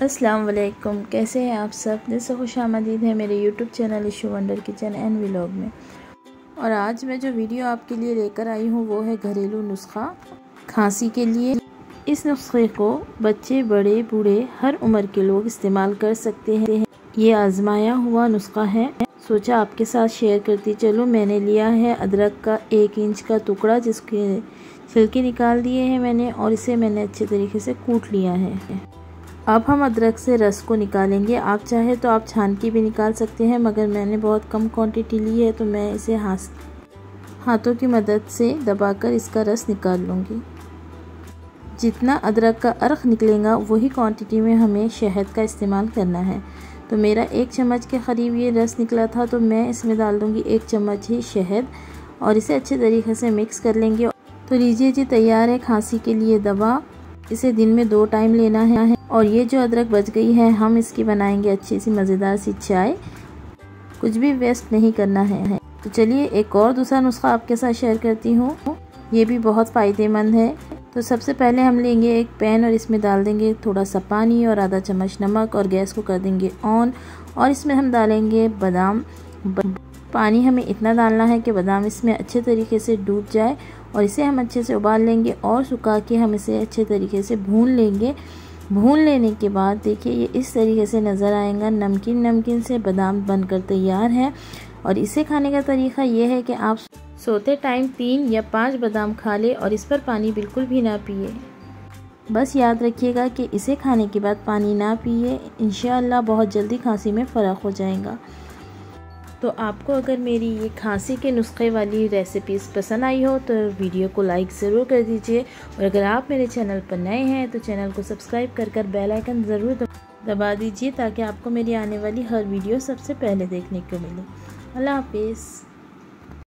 अस्सलाम वालेकुम, कैसे हैं आप सब। दिल से खुश आमदीद है मेरे YouTube channel Ishu wonder kitchen and vlog में। और आज मैं जो वीडियो आपके लिए लेकर आई हूँ वो है घरेलू नुस्खा खांसी के लिए। इस नुस्खे को बच्चे, बड़े, बूढ़े, हर उम्र के लोग इस्तेमाल कर सकते हैं। ये आजमाया हुआ नुस्खा है, सोचा आपके साथ शेयर करती चलो। मैंने लिया है अदरक का 1 इंच का टुकड़ा, जिसके छिलके निकाल दिए हैं मैंने, और इसे मैंने अच्छे तरीके से कूट लिया है। अब हम अदरक से रस को निकालेंगे। आप चाहे तो आप छान के भी निकाल सकते हैं, मगर मैंने बहुत कम क्वांटिटी ली है तो मैं इसे हाथों की मदद से दबाकर इसका रस निकाल लूँगी। जितना अदरक का अर्क निकलेगा वही क्वांटिटी में हमें शहद का इस्तेमाल करना है। तो मेरा 1 चम्मच के करीब ये रस निकला था, तो मैं इसमें डाल दूँगी 1 चम्मच ही शहद और इसे अच्छे तरीके से मिक्स कर लेंगे। तो लीजिए जी, तैयार है खांसी के लिए दवा। इसे दिन में 2 टाइम लेना है। और ये जो अदरक बच गई है, हम इसकी बनाएंगे अच्छी सी मज़ेदार सी चाय। कुछ भी वेस्ट नहीं करना है। तो चलिए एक और दूसरा नुस्खा आपके साथ शेयर करती हूँ, ये भी बहुत फ़ायदेमंद है। तो सबसे पहले हम लेंगे एक पैन और इसमें डाल देंगे थोड़ा सा पानी और आधा चम्मच नमक, और गैस को कर देंगे ऑन। और इसमें हम डालेंगे बादाम। पानी हमें इतना डालना है कि बादाम इसमें अच्छे तरीके से डूब जाए, और इसे हम अच्छे से उबाल लेंगे और सुखा के हम इसे अच्छे तरीके से भून लेंगे। भून लेने के बाद देखिए ये इस तरीके से नज़र आएगा, नमकीन नमकीन से बादाम बनकर तैयार है। और इसे खाने का तरीका ये है कि आप सोते टाइम 3 या 5 बादाम खा ले और इस पर पानी बिल्कुल भी ना पिए। बस याद रखिएगा कि इसे खाने के बाद पानी ना पिए, इंशाअल्लाह बहुत जल्दी खांसी में फ़र्क हो जाएगा। तो आपको अगर मेरी ये खांसी के नुस्खे वाली रेसिपीज़ पसंद आई हो तो वीडियो को लाइक ज़रूर कर दीजिए। और अगर आप मेरे चैनल पर नए हैं तो चैनल को सब्सक्राइब कर बेल आइकन ज़रूर दबा दीजिए, ताकि आपको मेरी आने वाली हर वीडियो सबसे पहले देखने को मिले। अल्लाह हाफिज़।